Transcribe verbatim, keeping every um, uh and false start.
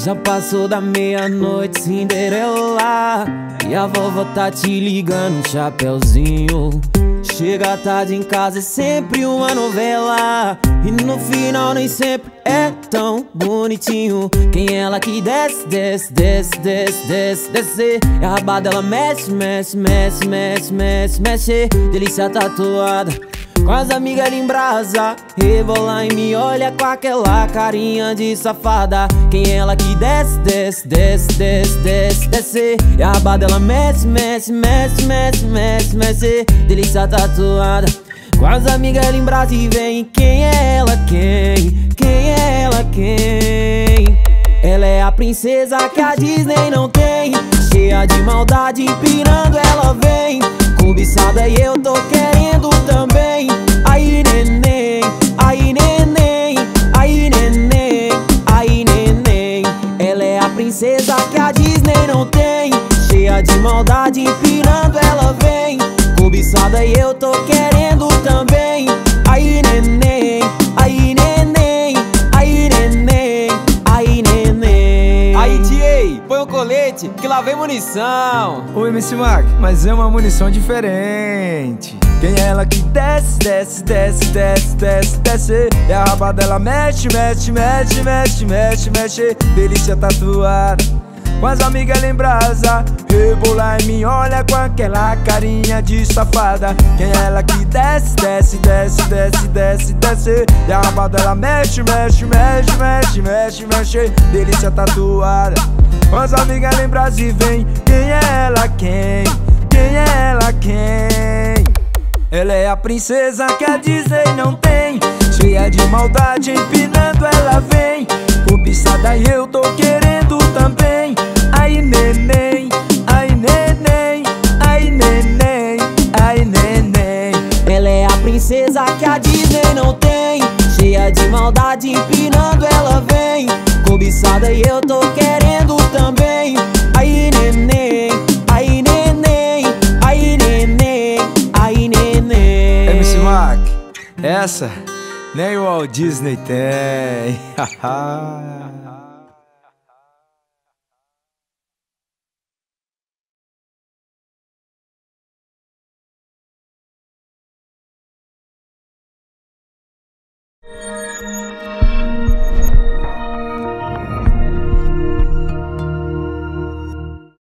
Já passou da meia-noite, Cinderela, e a vovó tá te ligando, chapeuzinho. Chega tarde em casa, é sempre uma novela, e no final nem sempre é tão bonitinho. Quem é ela que desce, desce, desce, desce, desce, desce, e a raba dela mexe, mexe, mexe, mexe, mexe, mexe. Delícia tatuada, com as amigas em brasa, rebola e me olha com aquela carinha de safada. Quem é ela que desce, desce, desce, desce, desce, desce, e a raba dela mexe, mexe, mexe, mexe, mexe, mexe. Delícia tatuada, com as amigas em brasa e vem. Quem é ela, quem? Quem é ela, quem? Ela é a princesa que a Disney não tem, cheia de maldade, empinando ela vem. Cobiçada e eu tô querendo também. Aí neném, aí neném, aí neném, aí neném. Ela é a princesa que a Disney não tem, cheia de maldade, empinando ela vem. Cobiçada e eu tô querendo também. Aí neném, aí neném, aí neném, aí neném. Aí, T A, põe um colete que lá vem munição. Oi, M C Mac, mas é uma munição diferente. Quem é ela que desce, desce, desce, desce, desce, desce, e a raba dela mexe, mexe, mexe, mexe, mexe, mexe. Delícia tatuada, com as amigas em brasa, rebola e me olha com aquela carinha de safada. Quem é ela que desce, desce, desce, desce, desce, desce, e a raba dela mexe, mexe, mexe, mexe, mexe, mexe. Delícia tatuada, com as amigas em brasa e vem. Quem é ela, quem? Quem é ela, quem? Ela é a princesa que a Disney não tem, cheia de maldade, empinando ela vem. Cobiçada e eu tô querendo também. Ai neném, ai neném, ai neném, ai neném. Ela é a princesa que a Disney não tem, cheia de maldade, empinando ela vem. Cobiçada e eu tô querendo também. Aí neném, aí neném, aí neném, aí neném. M C Mac, essa nem o Walt Disney tem.